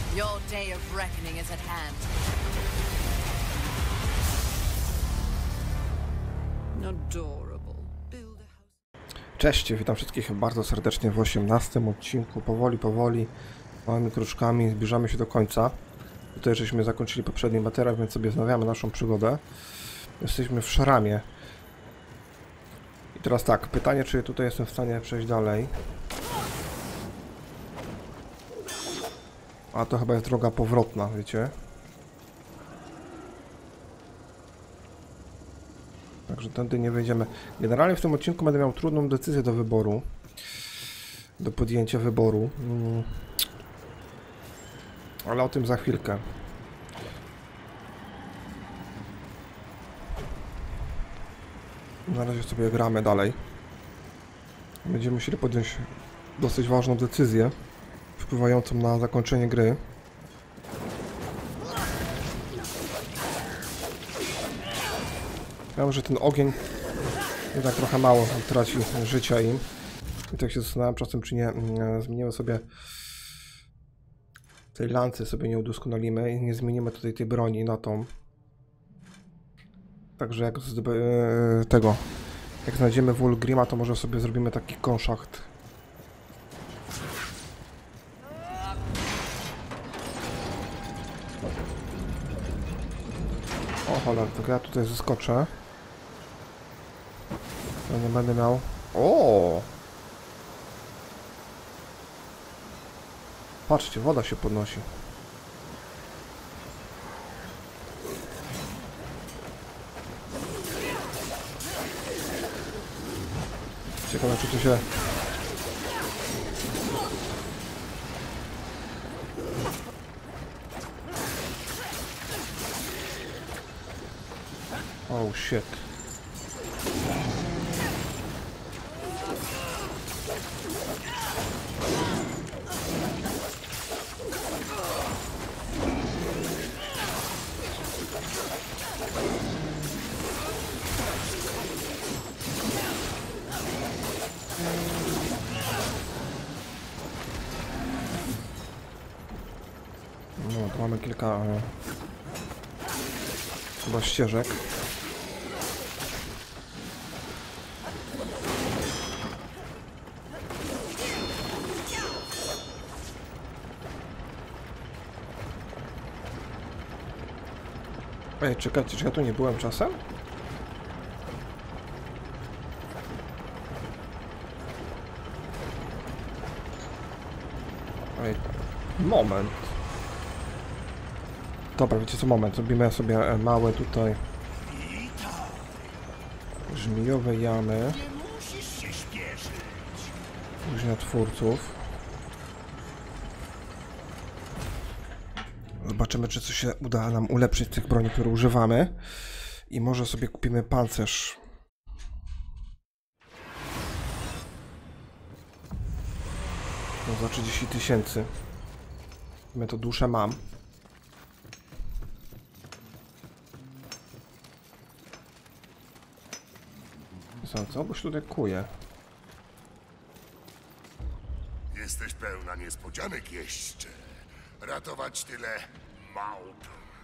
Your day of reckoning is at hand. Adorable. Build a house. Cześć, witam wszystkich bardzo serdecznie w 18 odcinku. Powoli, małymi kruczkami zbliżamy się do końca. Tutaj żeśmy zakończyli poprzedni materiał, więc sobie znawiamy naszą przygodę. Jesteśmy w Szramie. I teraz tak, pytanie, czy tutaj jestem w stanie przejść dalej. A to chyba jest droga powrotna, wiecie. Także tędy nie wejdziemy. Generalnie w tym odcinku będę miał trudną decyzję do wyboru. Do podjęcia wyboru. Ale o tym za chwilkę. Na razie sobie gramy dalej. Będziemy musieli podjąć dosyć ważną decyzję, wpływającą na zakończenie gry. Wiem, że ten ogień jednak trochę mało traci życia im. I tak się zastanawiam czasem, czy nie zmienimy sobie tej lancy, sobie nie udoskonalimy i nie zmienimy tutaj tej broni na tą. Także jak jak znajdziemy Wulgrima, to może sobie zrobimy taki konszacht. O cholera, to ja tutaj zeskoczę. Ja nie będę miał... O! Patrzcie, woda się podnosi. Ciekawe, czy to się... Oh shit. No, tu mamy kilka chyba ścieżek. Ej, czekajcie, czy ja tu nie byłem czasem? Ej, moment. Dobra, wiecie co, moment, zrobimy sobie małe tutaj żmijowe jamy później twórców. Zobaczymy, czy coś się uda nam ulepszyć z tych broni, które używamy. I może sobie kupimy pancerz. No, za 30 000. Ja to duszę mam. Co? Bo się tutaj kuje. Jesteś pełna niespodzianek, jeźdźcze. Ratować tyle małp.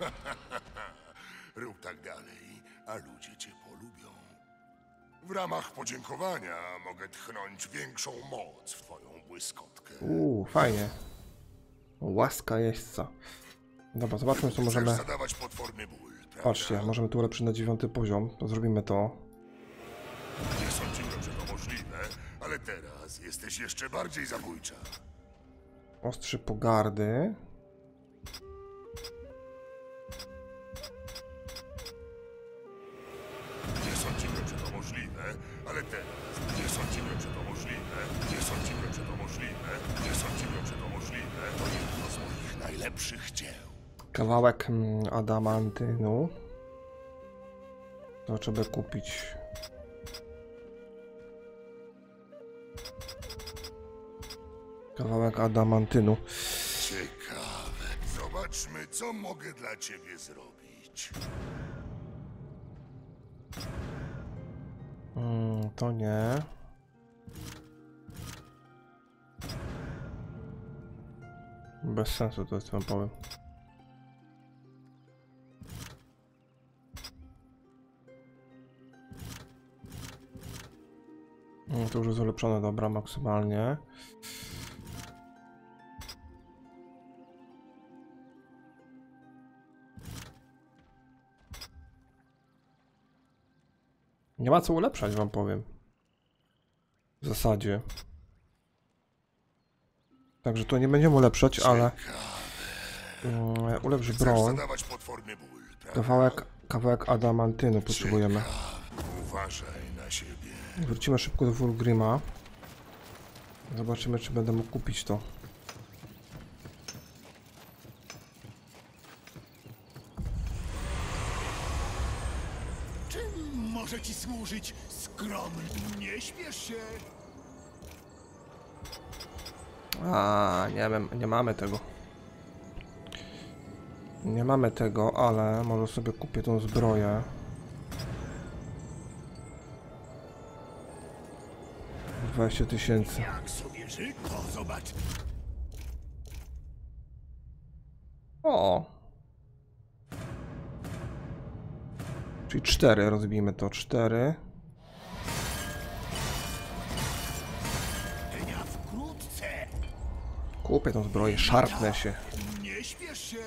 Rób tak dalej, a ludzie cię polubią. W ramach podziękowania mogę tchnąć większą moc w twoją błyskotkę. Fajnie. Łaska jeźdźca. Dobra, zobaczmy, co możemy... Chcesz zadawać potworny ból, prawda? Patrzcie, możemy tu ulepszyć na 9. poziom. To zrobimy to. Nie sądziłem, że to możliwe, ale teraz jesteś jeszcze bardziej zabójcza. Ostrzy pogardy. Nie sądziłem, że to możliwe, ale teraz nie sądziłem, że to możliwe. Nie sądziłem, że to możliwe. Nie sądziłem, że to możliwe. To jedno z moich najlepszych dzieł. Kawałek adamantynu. To trzeba kupić. Kawałek adamantynu. Ciekawe. Zobaczmy, co mogę dla ciebie zrobić. To nie. Bez sensu to jest, wam powiem. To już jest ulepszone, dobra, maksymalnie. Nie ma co ulepszać, wam powiem. W zasadzie. Także to nie będziemy ulepszać, ale... ulepsz Chcesz broń. zadawać potworny ból, prawda? Kawałek adamantynu potrzebujemy. Uważaj na siebie. Wrócimy szybko do Vulgrima. Zobaczymy, czy będę mógł kupić to. Czym może ci służyć skromny? Nie śpiesz się. A, nie wiem, nie mamy tego. Nie mamy tego, ale może sobie kupię tą zbroję. Za 20 000. Jak sobie żyć, to zobacz. O! Czyli 4, rozbijmy to. 4. Dnia wkrótce. Kupię tą zbroję, szarpnę się. Nie śpiesz się.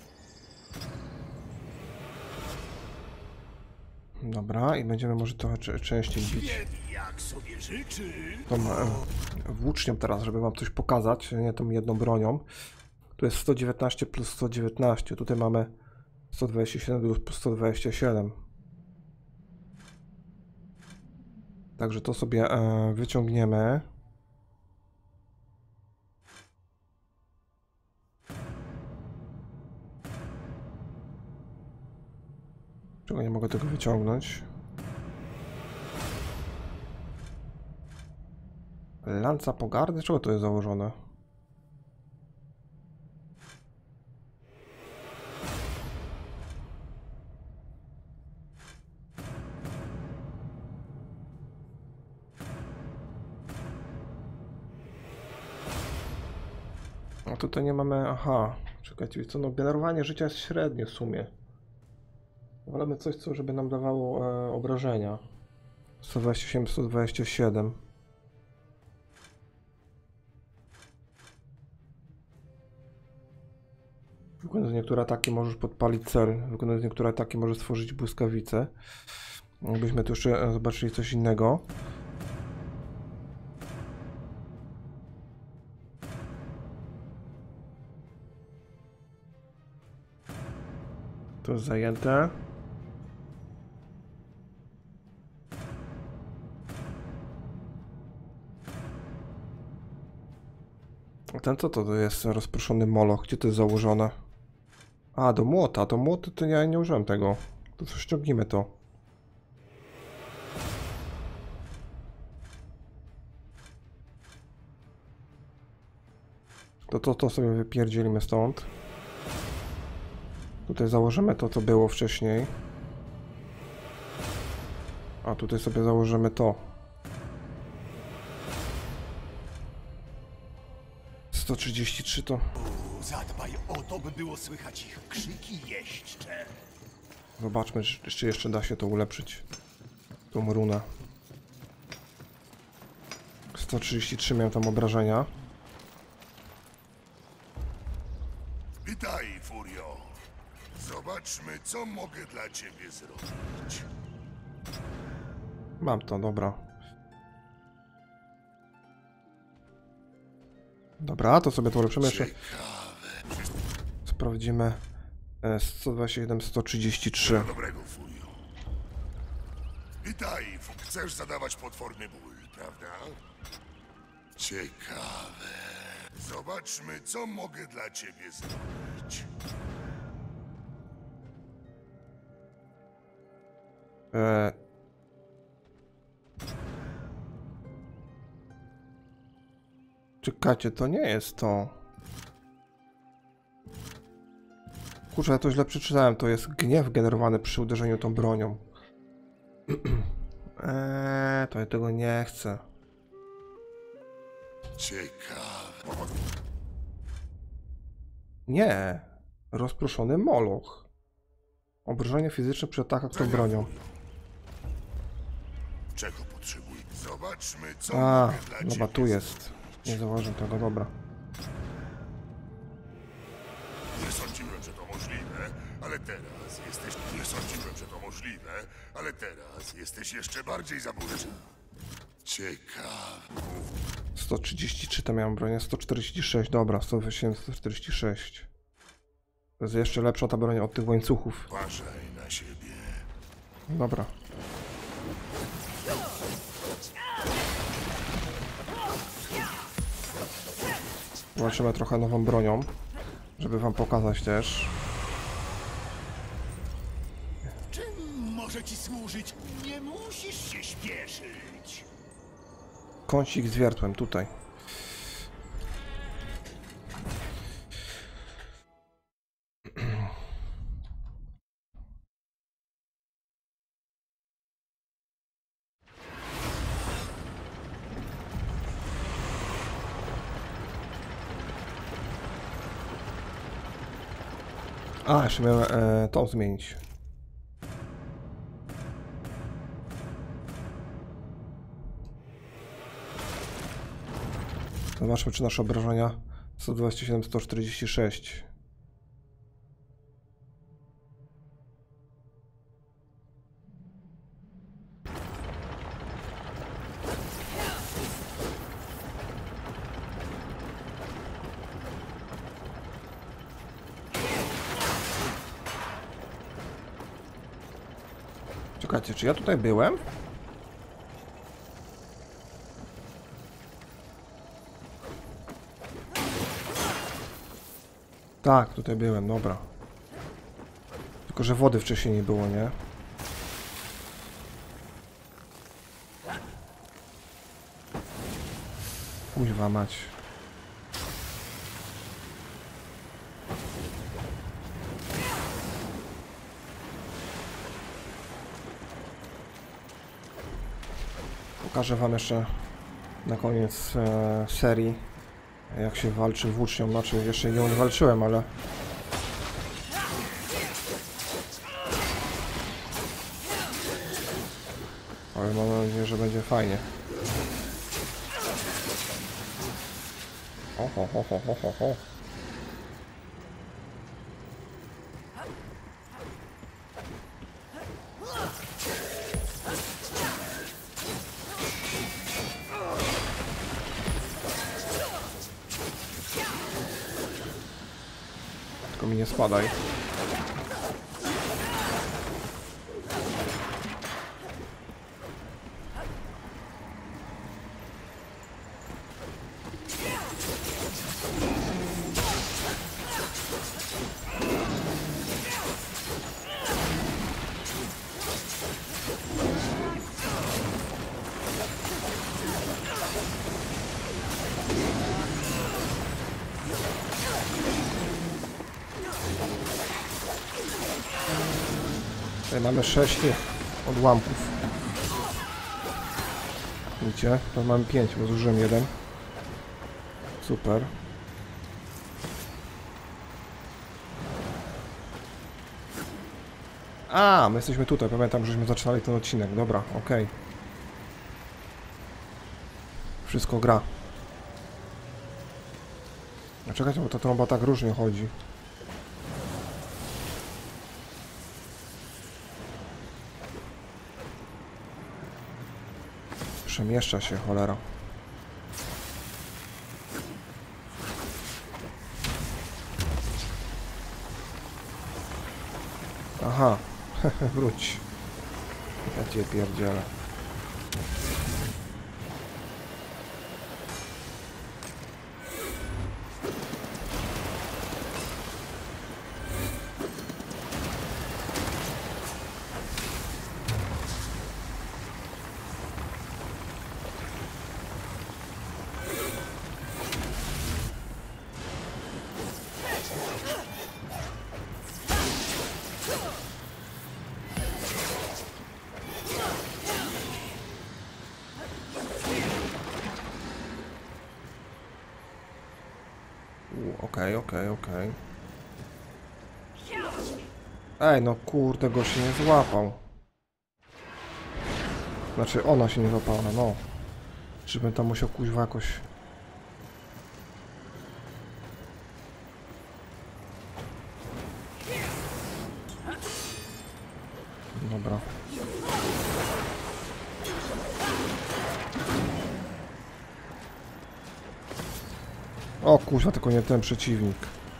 Dobra, i będziemy może trochę częściej bić Wiedz, jak sobie życzy. tą włócznią teraz, żeby wam coś pokazać, nie tą jedną bronią. Tu jest 119 plus 119, tutaj mamy 127 plus 127. Także to sobie wyciągniemy. Czego nie mogę tego wyciągnąć? Lanca pogardy? Czego to jest założone? A tutaj nie mamy... Aha, czekajcie, co, no generowanie życia jest średnie w sumie. Wolimy coś, co żeby nam dawało obrażenia. 127, 127. Wykonując niektóre ataki możesz podpalić cel. Wykonując niektóre ataki możesz stworzyć błyskawicę. Jakbyśmy tu jeszcze zobaczyli coś innego. To jest zajęte. A ten co to jest? Rozproszony moloch. Gdzie to jest założone? A, do młota. Do młota to ja nie użyłem tego. To co, ściągnijmy to. To sobie wypierdzielimy stąd. Tutaj założymy to, co było wcześniej. A tutaj sobie założymy to. 133 to... Zadbaj o to, by było słychać ich krzyki jeźdźcze. Zobaczmy, czy jeszcze da się to ulepszyć. Tą runę. 133 miałem tam obrażenia. Witaj, Furio. Zobaczmy, co mogę dla ciebie zrobić. Mam to, dobra. Dobra, to sobie to ulepszymy jeszcze. Sprawdzimy 127, 133. Dobrego, Furio. Witaj, chcesz zadawać potworny ból, prawda? Ciekawe. Zobaczmy, co mogę dla ciebie zrobić. Czekajcie, to nie jest to. Kurczę, ja to źle przeczytałem. To jest gniew generowany przy uderzeniu tą bronią. To ja tego nie chcę. Ciekawe. Nie. Rozproszony moloch. Obrażenia fizyczne przy atakach tą bronią. Czego potrzebuję? Zobaczmy, co A, mogę dla dobra, ciebie tu jest. Nie zauważyłem tego, dobra. Nie sądziłem, że to możliwe, ale teraz jesteś... Nie sądziłem, że to możliwe, ale teraz jesteś jeszcze bardziej zabójczy. Ciekawe. 133 to miałem bronię, 146, dobra, 146. To jest jeszcze lepsza ta broń od tych łańcuchów. Uważaj na siebie. Dobra. Zobaczymy trochę nową bronią, żeby wam pokazać też. Czym może ci służyć? Nie musisz się śpieszyć. Kącik z wiertłem, tutaj. A, jeszcze miałem tą zmienić. Zobaczmy, czy nasze obrażenia 127, 146. Czekajcie, czy ja tutaj byłem? Tak, tutaj byłem, dobra. Tylko, że wody wcześniej nie było, nie? Kuźwa mać. Pokażę wam jeszcze na koniec serii, jak się walczy włócznią. Znaczy, jeszcze nią nie walczyłem, ale... Ale mam nadzieję, że będzie fajnie. Ho, ho, ho, ho, ho, ho. Tylko mi nie spadaj. Tutaj mamy 6 odłamków. Widzicie? To mamy 5, bo zużyłem jeden. Super. A, my jesteśmy tutaj. Pamiętam, żeśmy zaczynali ten odcinek. Dobra, okej. Wszystko gra. A czekajcie, bo ta trąba tak różnie chodzi. Przemieszcza się, cholera. Aha, wróć. Ja cię pierdzielę. Okej. Ej, no kurde, go się nie złapał. Znaczy, ona się nie złapała, no. Czy bym tam musiał kuźwa jakoś... Dobra. O kuźwa, tylko nie ten przeciwnik.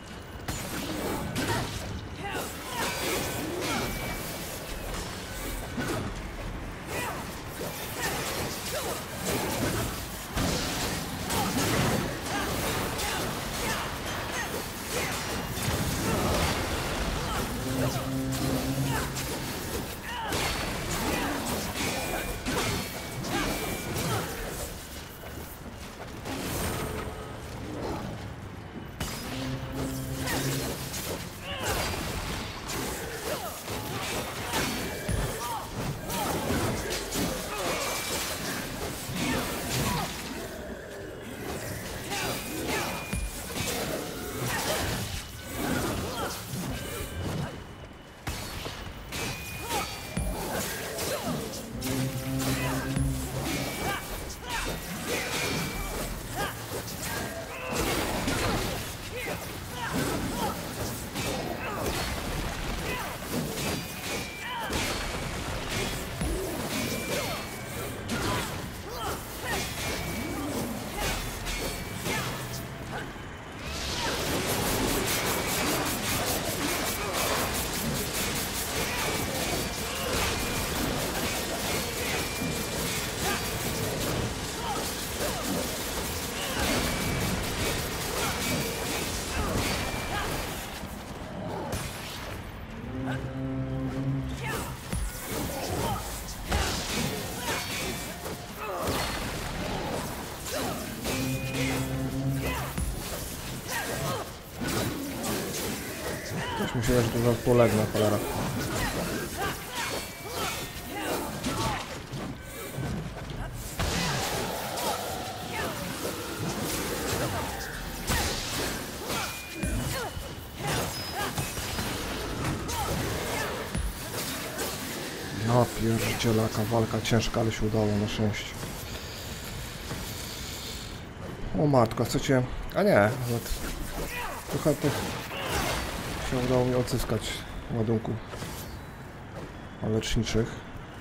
Też myślę, że to zaraz polegnę, cholera. Ja pierdzielę, jaka walka ciężka, ale się udało na szczęście. O matko, chcecie... A nie, nawet... Trochę tych... się udało mi odzyskać ładunków leczniczych.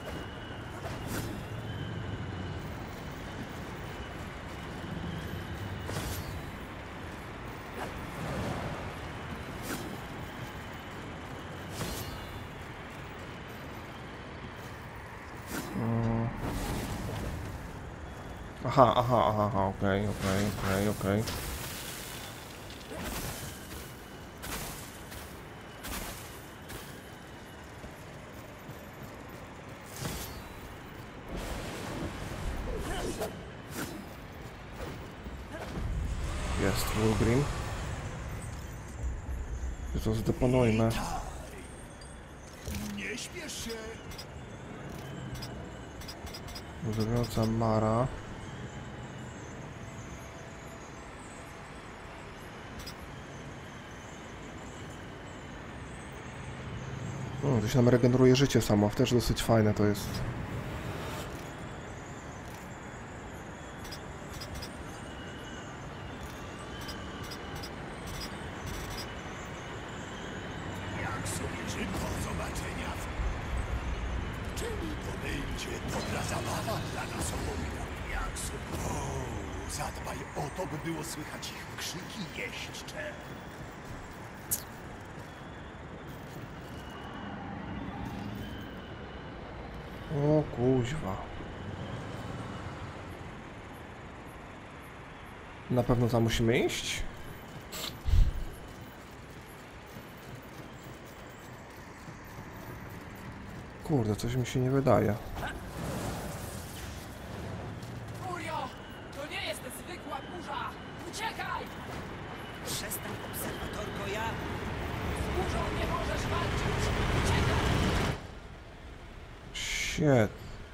Aha, okej. Jest Wolverine. To zdeponujmy. Nie śpiesz się. Uderzająca Mara. To się nam regeneruje życie samo, też dosyć fajne to jest. Jak sobie życzy, do zobaczenia. Czyli to będzie dobra zabawa dla nas obojga. Jak sobie... O, zadbaj o to, by było słychać ich krzyki jeźdźcze. O kuźwa. Na pewno tam musimy iść? Kurde, coś mi się nie wydaje. Furio! To nie jest zwykła burza! Uciekaj! Przestań, obserwatorko, ja... Z burzą nie możesz walczyć! Uciekaj! Shit.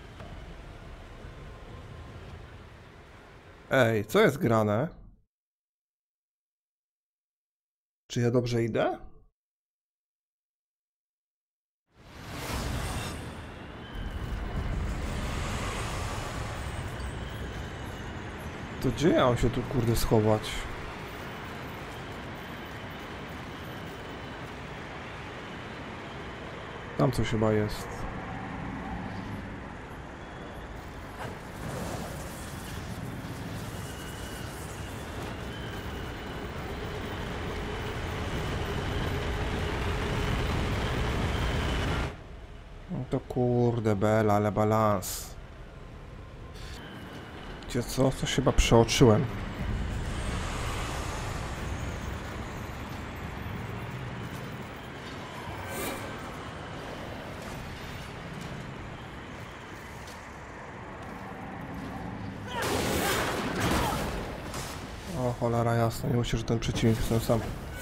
Ej, co jest grane? Czy ja dobrze idę? To gdzie ja mam się tu kurde schować? Tam coś chyba jest. No to kurde bela, ale balans. Gdzie co? Coś chyba przeoczyłem. O cholera jasna, nie myślę, że ten przeciwnik jest ten sam.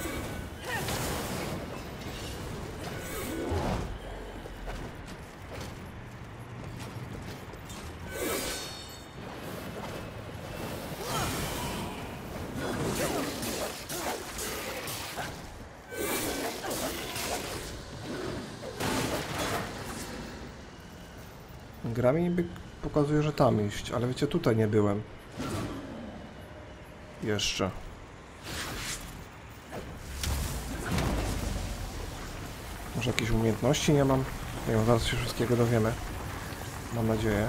Gra mi niby pokazuje, że tam iść, ale wiecie, tutaj nie byłem. Jeszcze. Może jakieś umiejętności nie mam? Nie wiem, zaraz się wszystkiego dowiemy. Mam nadzieję.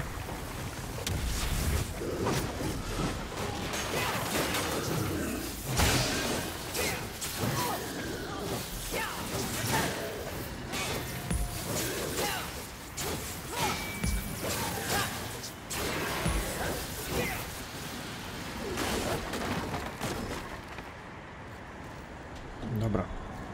Dobra.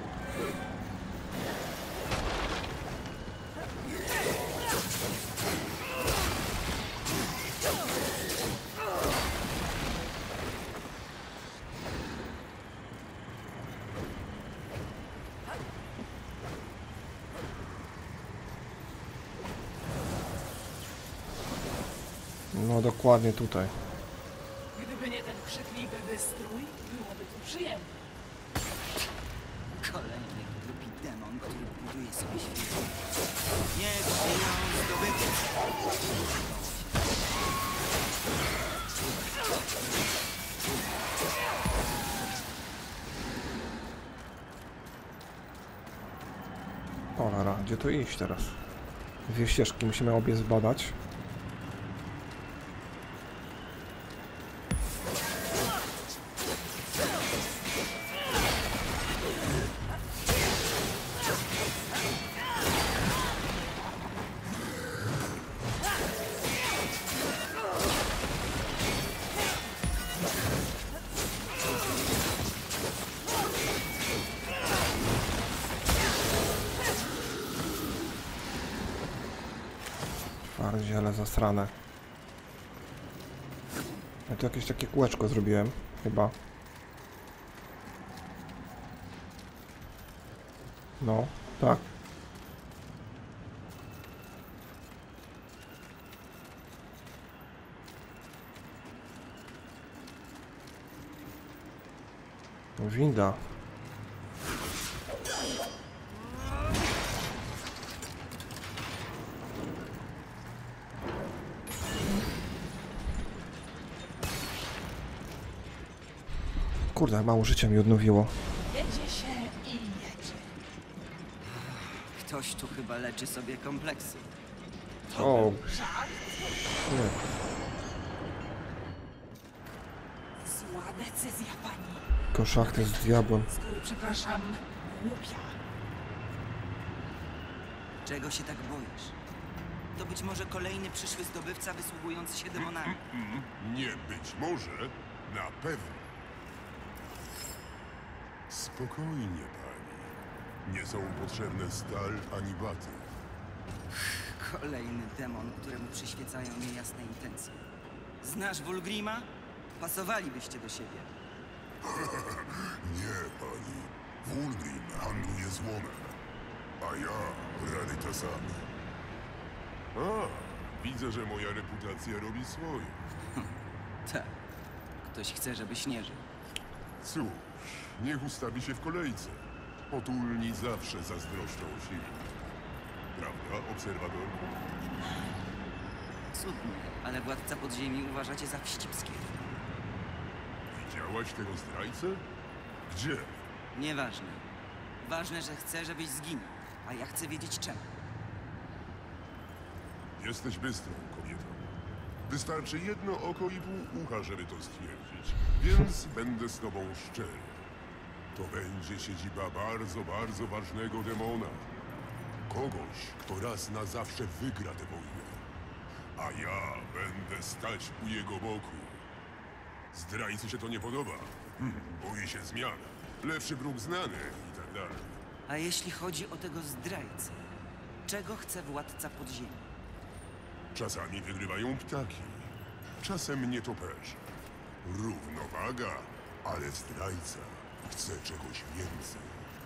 No dokładnie tutaj. Gdyby nie ten krzykliwy wystrój, byłoby tu przyjemnie. Kolejny głupi demon, który buduje sobie świat. Niech żyją zdobywcy. Cholera, gdzie tu iść teraz? Dwie ścieżki, musimy obie zbadać. Twardziele zasrane. Ja tu jakieś takie kółeczko zrobiłem, chyba. No, tak. Winda. Kurde, mało życia mi odnowiło. Jedzie się i jedzie. Ktoś tu chyba leczy sobie kompleksy. O, nie. Zła decyzja, pani. Koszachty z diabłem. Skoro, przepraszam, głupia. Czego się tak boisz? To być może kolejny przyszły zdobywca wysługujący się demonami. Nie być może, na pewno. Spokojnie, pani. Nie są potrzebne stal ani baty. Kolejny demon, któremu przyświecają niejasne intencje. Znasz Wulgrima? Pasowalibyście do siebie. Nie, pani. Wulgrim handluje złomem, a ja rarytasami. A, widzę, że moja reputacja robi swoje. Tak. Ktoś chce, żebyś nie żył. Cóż, niech ustawi się w kolejce. Potulni zawsze zazdroszczą siły. Prawda, obserwatorku? Cudnie, ale władca podziemi uważacie za wścibskiego. Widziałaś tego zdrajcę? Gdzie? Nieważne. Ważne, że chcę, żebyś zginął. A ja chcę wiedzieć czemu. Jesteś bystrą kobietą. Wystarczy jedno oko i pół ucha, żeby to stwierdzić. Więc będę z tobą szczery. To będzie siedziba bardzo, bardzo ważnego demona. Kogoś, kto raz na zawsze wygra tę wojnę. A ja będę stać u jego boku. Zdrajcy się to nie podoba. Boi się zmian. Lepszy wróg znany i tak dalej. A jeśli chodzi o tego zdrajcę, czego chce władca podziemi? Czasami wygrywają ptaki. Czasem nietoperze. Równowaga, ale zdrajca chce czegoś więcej.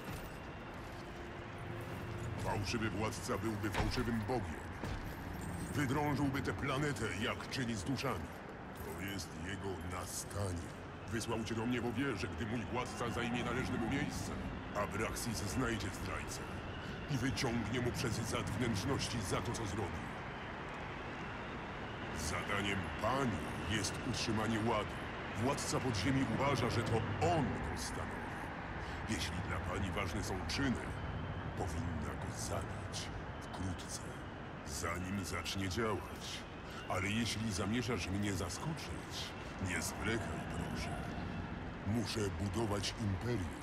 Fałszywy władca byłby fałszywym bogiem. Wydrążyłby tę planetę, jak czyni z duszami. To jest jego nastanie. Wysłał cię do mnie, bo wie, że gdy mój władca zajmie należne mu miejsce, Abraxis znajdzie zdrajcę i wyciągnie mu przez zad wnętrzności za to, co zrobił. Zadaniem pani jest utrzymanie ładu. Władca podziemi uważa, że to on go stanowi. Jeśli dla pani ważne są czyny, powinna go zabić wkrótce, zanim zacznie działać. Ale jeśli zamierzasz mnie zaskoczyć, nie zwlekaj, proszę. Muszę budować imperium.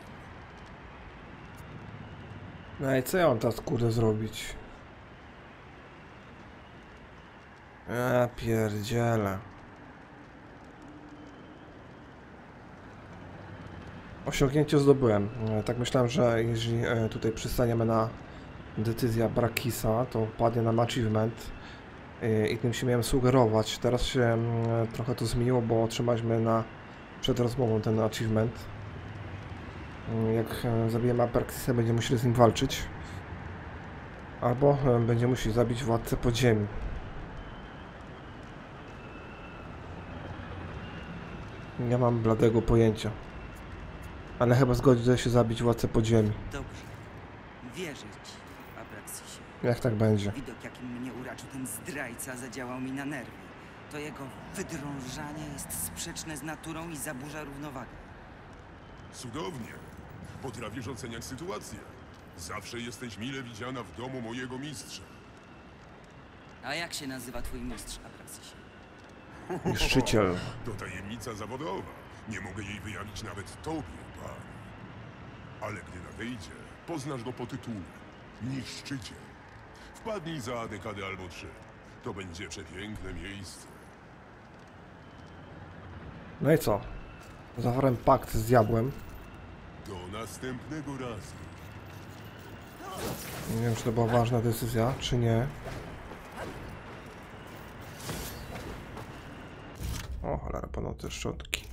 No i co ja mam teraz kurde zrobić? Ja pierdzielę. Osiągnięcie zdobyłem. Tak myślałem, że jeżeli tutaj przystaniemy na decyzję Brakisa, to padnie nam achievement i tym się miałem sugerować. Teraz się trochę to zmieniło, bo otrzymaliśmy przed rozmową ten achievement. Jak zabijemy Brakisa, będziemy musieli z nim walczyć. Albo będziemy musieli zabić władcę podziemi. Nie mam bladego pojęcia. Ale chyba zgodzę się zabić władcę podziemi. Dobrze. Wierzę ci, Abraxisie. Jak tak będzie? Widok, jakim mnie uraczył ten zdrajca, zadziałał mi na nerwy. To jego wydrążanie jest sprzeczne z naturą i zaburza równowagę. Cudownie. Potrafisz oceniać sytuację. Zawsze jesteś mile widziana w domu mojego mistrza. A jak się nazywa twój mistrz, Abraxisie? Niszczyciel. To tajemnica zawodowa. Nie mogę jej wyjawić nawet tobie, pani. Ale gdy nadejdzie, poznasz go po tytule. Niszczyciel. Wpadnij za dekadę albo 3. To będzie przepiękne miejsce. No i co? Zawarłem pakt z diabłem. Do następnego razu. Nie wiem, czy to była ważna decyzja, czy nie. O, cholera, panu te szczotki.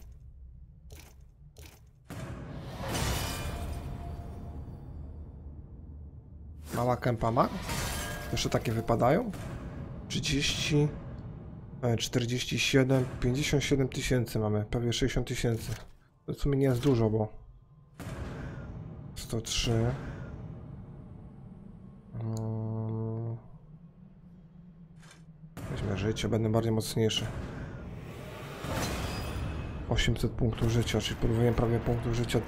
Mała kępa ma? Jeszcze takie wypadają? 30, 47, 57 tysięcy mamy, prawie 60 tysięcy. To w sumie nie jest dużo, bo 103. Weźmy życie, będę bardziej mocniejszy. 800 punktów życia, czyli podwoiłem prawie punktów życia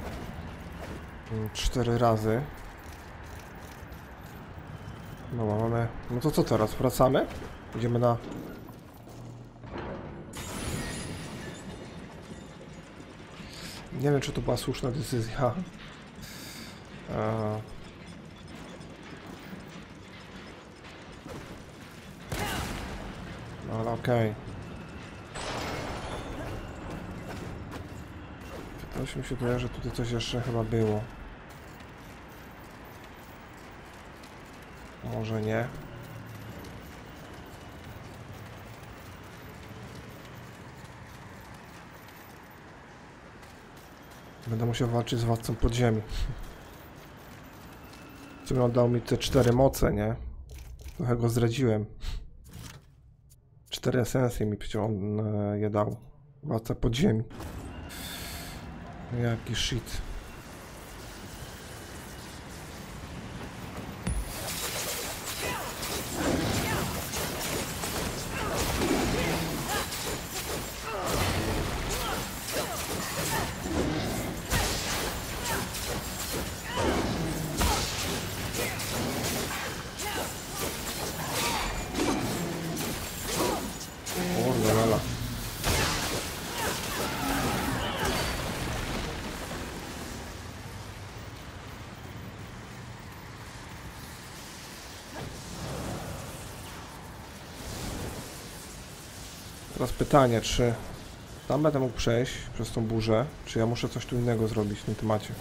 4 razy. No mamy... No to co teraz? Wracamy? Idziemy na... Nie wiem, czy to była słuszna decyzja. No ale okej. Coś mi się wydaje, że tutaj coś jeszcze chyba było. Może nie. Będę musiał walczyć z władcą podziemi. Co on dał mi te 4 moce, nie? Trochę go zdradziłem. 4 esencje mi przecież on je dał. Władca podziemi. Jaki shit. Teraz pytanie, czy tam będę mógł przejść przez tą burzę, czy ja muszę coś tu innego zrobić w tym temacie.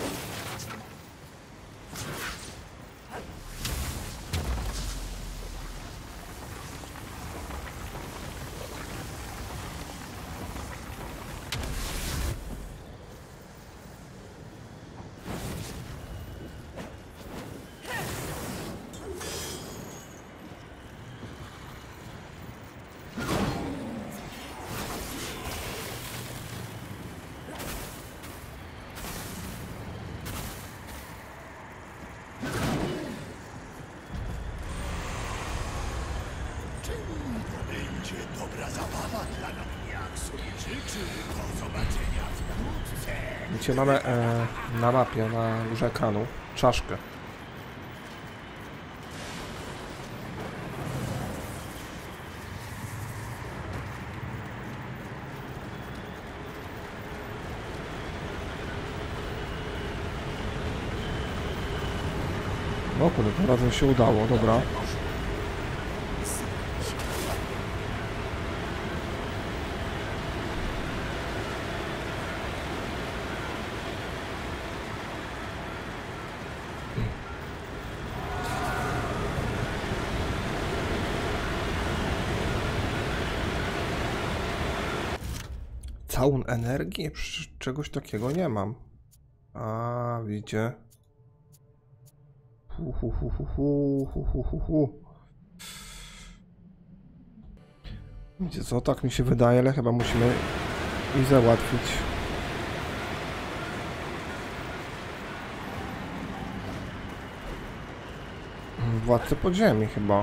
Będzie dobra zabawa dla nas. Jak sobie życzy, do zobaczenia wkrótce. Widzicie, mamy na mapie, na górze ekranu czaszkę. No kurde, tym razem się udało, dobra. Całun energii? Przecież czegoś takiego nie mam. A, widzicie? Wiecie co, tak mi się wydaje, ale chyba musimy ich załatwić. Władcę podziemi chyba.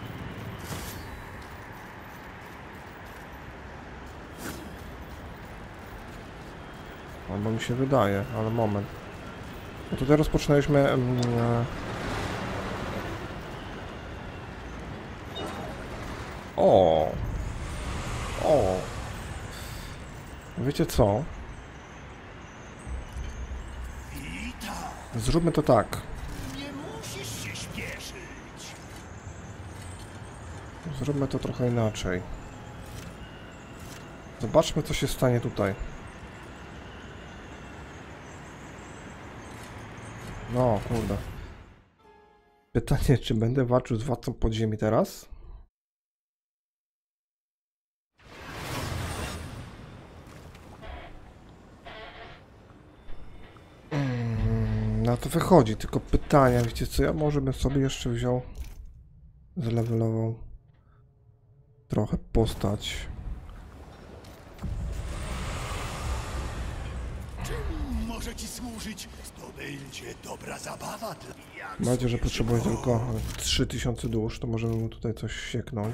Albo mi się wydaje, ale moment. No tutaj rozpoczynaliśmy... O! Wiecie co? Zróbmy to tak. Nie musisz się śpieszyć. Zróbmy to trochę inaczej. Zobaczmy, co się stanie tutaj. No, kurde. Pytanie, czy będę walczył z władcą podziemi teraz? No to wychodzi, tylko pytania, wiecie co, ja może bym sobie jeszcze wziął, zlevelował trochę postać. Czym może ci służyć? To będzie dobra zabawa dla... Jak Macie, że sobie potrzebuję życzy- tylko 3000 dusz, to możemy mu tutaj coś sieknąć.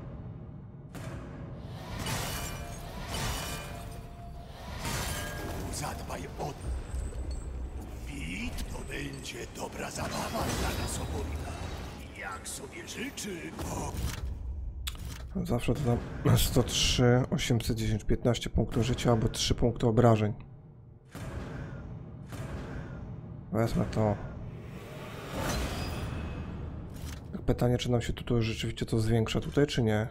Zadbaj o... Wit, to będzie dobra zabawa dla nas obojga. Jak sobie życzy... O, Zawsze to tam 103, 810, 15 punktów życia albo 3 punkty obrażeń. Wezmę to. Pytanie, czy nam się tutaj rzeczywiście to zwiększa tutaj, czy nie?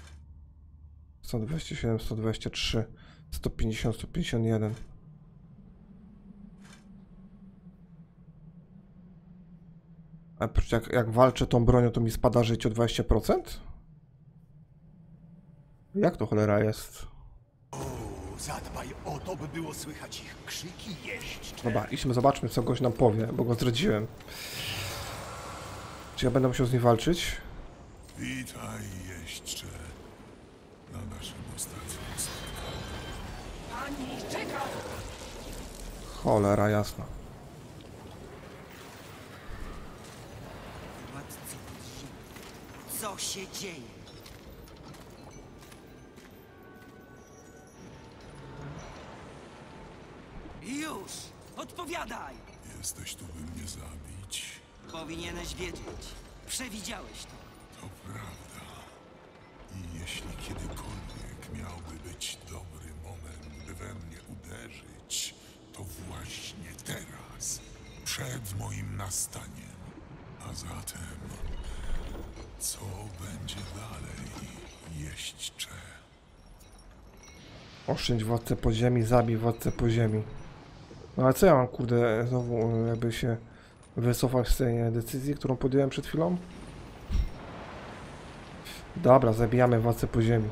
127, 123, 150, 151. A jak walczę tą bronią, to mi spada życie o 20%? Jak to cholera jest? zadbaj o to, by było słychać ich krzyki jeźdźcze. Dobra, idźmy, zobaczmy, co gość nam powie, bo go zdradziłem. Czy ja będę musiał z nim walczyć? Witaj, jeźdźcze, na naszym ostatnim spotkaniu. Ani czeka! Cholera jasna. Władco podziemi. Co się dzieje? Już! Odpowiadaj! Jesteś tu, by mnie zabić. Powinieneś wiedzieć. Przewidziałeś to. To prawda. I jeśli kiedykolwiek miałby być dobry moment, by we mnie uderzyć, to właśnie teraz, przed moim nastaniem. A zatem, co będzie dalej, jeźdźcze? Oszczędź władcę podziemi, zabij władcę podziemi. No ale co ja mam, kurde, znowu jakby się wycofać z tej decyzji, którą podjąłem przed chwilą? Dobra, zabijamy władcę podziemi.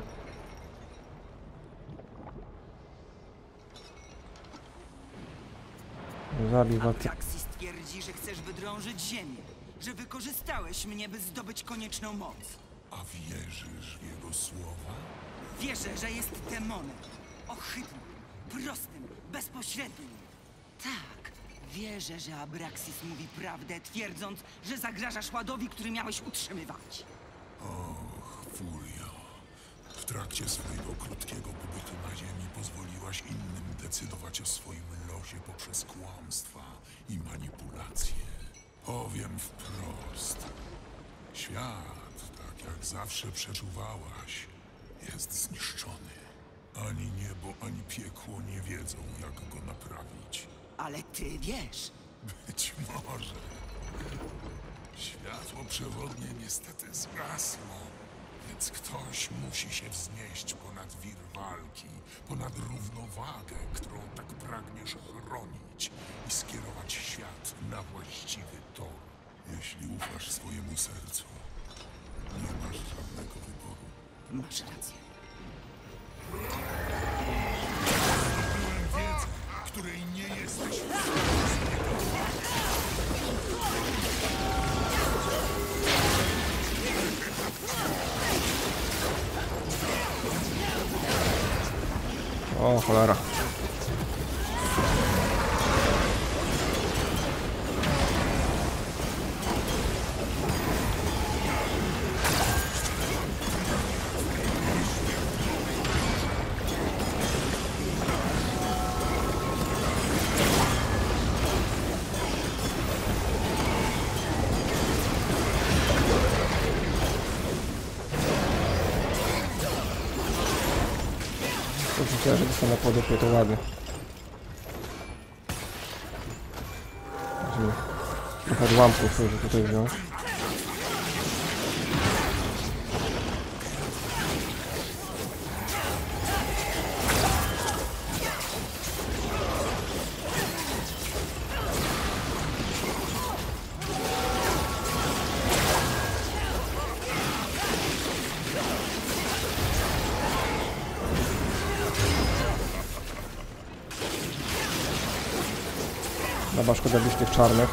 Zabij władcę. Abraxis twierdzi, że chcesz wydrążyć ziemię, że wykorzystałeś mnie, by zdobyć konieczną moc. A wierzysz w jego słowa? Wierzę, że jest demonem. Ohydnym, prostym, bezpośrednim. Tak, wierzę, że Abraxis mówi prawdę, twierdząc, że zagrażasz ładowi, który miałeś utrzymywać. Och, Furio. W trakcie swojego krótkiego pobytu na ziemi pozwoliłaś innym decydować o swoim losie poprzez kłamstwa i manipulacje. Powiem wprost. Świat, tak jak zawsze przeczuwałaś, jest zniszczony. Ani niebo, ani piekło nie wiedzą, jak go naprawić. Ale ty wiesz. Być może. Światło przewodnie niestety zgasło, więc ktoś musi się wznieść ponad wir walki, ponad równowagę, którą tak pragniesz chronić i skierować świat na właściwy tor. Jeśli ufasz swojemu sercu, nie masz żadnego wyboru. Masz rację. Byłem wiedzę, której nie jesteś. O, cholera. Myślę, że dostanę podopie, to ładnie. Musimy trochę odłamków, żeby tutaj wziąć. Chyba szkoda bić tych czarnych.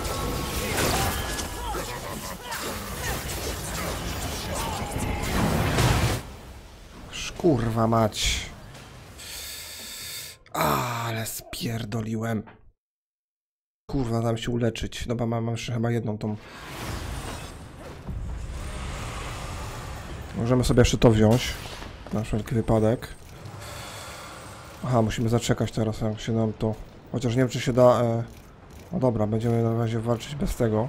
Kurwa mać. Ale spierdoliłem. Kurwa, dam się uleczyć. Dobra, mam jeszcze chyba jedną tą. Możemy sobie jeszcze to wziąć. Na wszelki wypadek. Aha, musimy zaczekać teraz, jak się nam to... Chociaż nie wiem, czy się da... No dobra, będziemy na razie walczyć bez tego.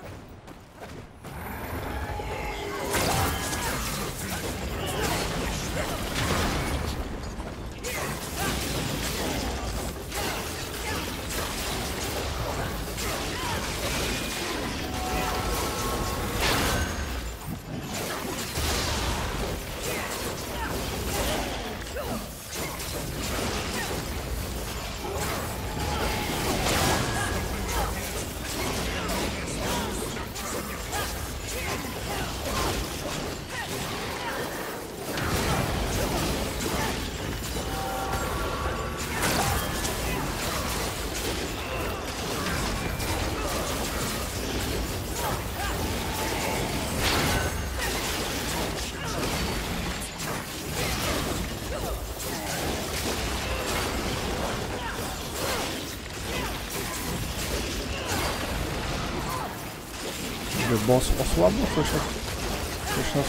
Żeby boss osłabł coś nas...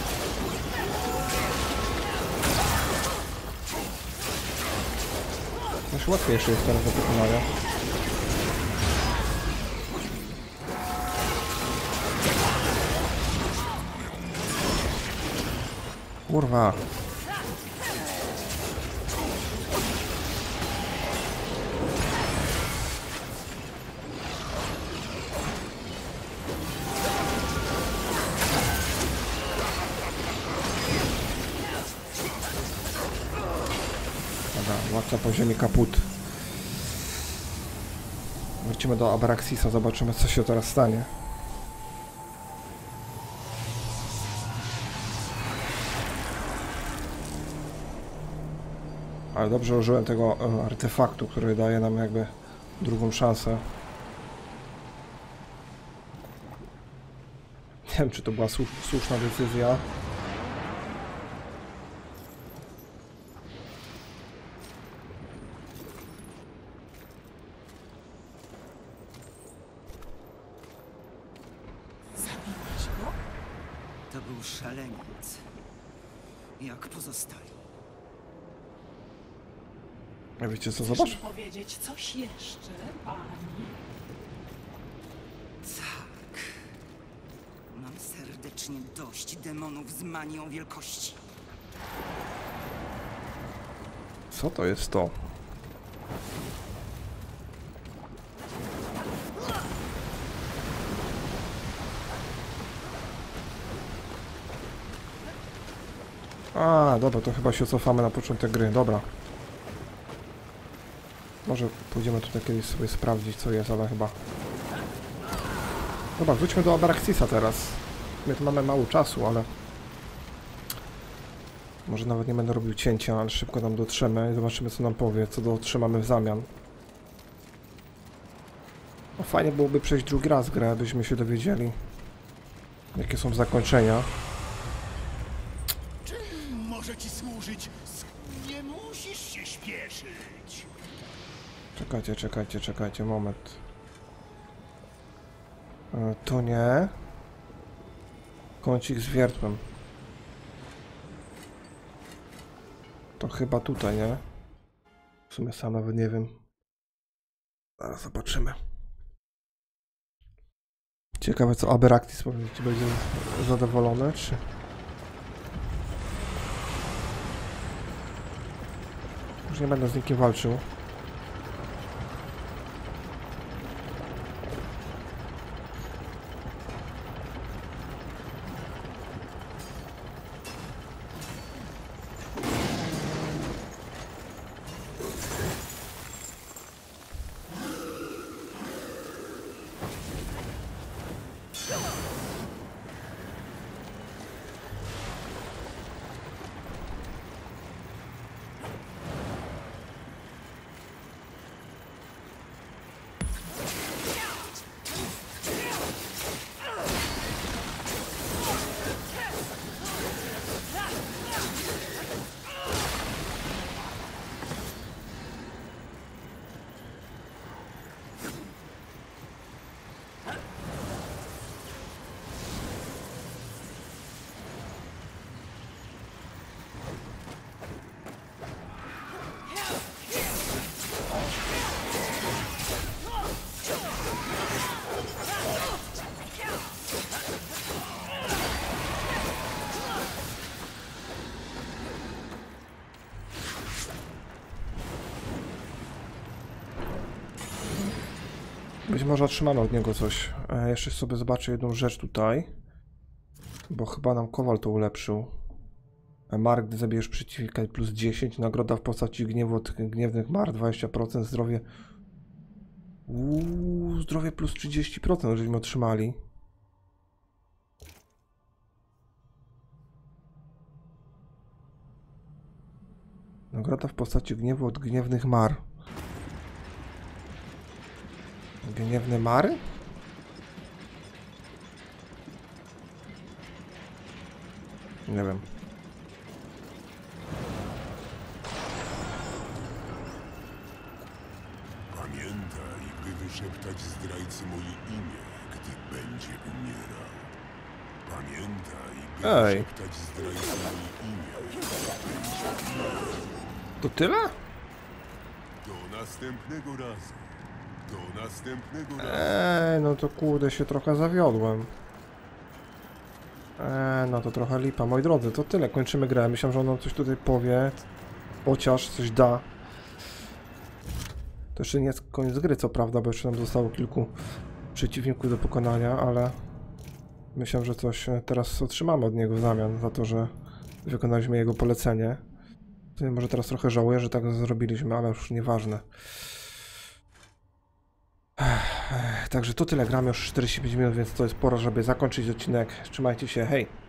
Coś łatwiejsze jest teraz do pokonania. Kurwa. Na poziomie kaput. Wrócimy do Abraxisa, zobaczymy co się teraz stanie. Ale dobrze użyłem tego artefaktu, który daje nam jakby drugą szansę. Nie wiem, czy to była słuszna decyzja. Zabiłeś go? To był szaleniec. Jak pozostali. A wiecie co, Chcesz zobacz. mi powiedzieć coś jeszcze, pani? Tak. Mam serdecznie dość demonów z manią wielkości. Co to jest to? A, dobra, to chyba się cofamy na początek gry, dobra. Może pójdziemy tutaj kiedyś sobie sprawdzić co jest, ale chyba... Dobra, wróćmy do Abraxisa teraz. My tu mamy mało czasu, ale... Może nawet nie będę robił cięcia, ale szybko tam dotrzemy i zobaczymy co nam powie, co otrzymamy w zamian. No fajnie byłoby przejść drugi raz grę, byśmy się dowiedzieli, jakie są zakończenia. Czym może ci służyć? Nie musisz się śpieszyć. Czekajcie, moment. To nie. Kącik z wiertłem. To chyba tutaj, nie? W sumie sam nawet nie wiem. Zaraz zobaczymy. Ciekawe co Abraxis czy będzie zadowolony, czy... Już nie będę z nikim walczył. Być może otrzymamy od niego coś. Jeszcze sobie zobaczę jedną rzecz tutaj. Bo chyba nam Kowal to ulepszył. Mark, gdy zabijesz przeciwnika plus 10. Nagroda w postaci gniewu od gniewnych mar 20%. Zdrowie... zdrowie plus 30%, żeśmy otrzymali. Nagroda w postaci gniewu od gniewnych mar. Gniewne mary? Nie wiem. Pamiętaj, by wyszeptać zdrajcy moje imię, gdy będzie umierał. Pamiętaj, by Ej. wyszeptać zdrajcy moje imię, gdy będzie umierał. To tyle? Do następnego razu. Do następnego razu. No to kurde się trochę zawiodłem. No to trochę lipa. Moi drodzy, to tyle. Kończymy grę. Myślałem, że on coś tutaj powie. Chociaż coś da. To jeszcze nie jest koniec gry, co prawda, bo jeszcze nam zostało kilku przeciwników do pokonania, ale myślałem, że coś teraz otrzymamy od niego w zamian za to, że wykonaliśmy jego polecenie. Może teraz trochę żałuję, że tak zrobiliśmy, ale już nieważne. Także to tyle, gramy już 45 minut, więc to jest pora, żeby zakończyć odcinek. Trzymajcie się, hej!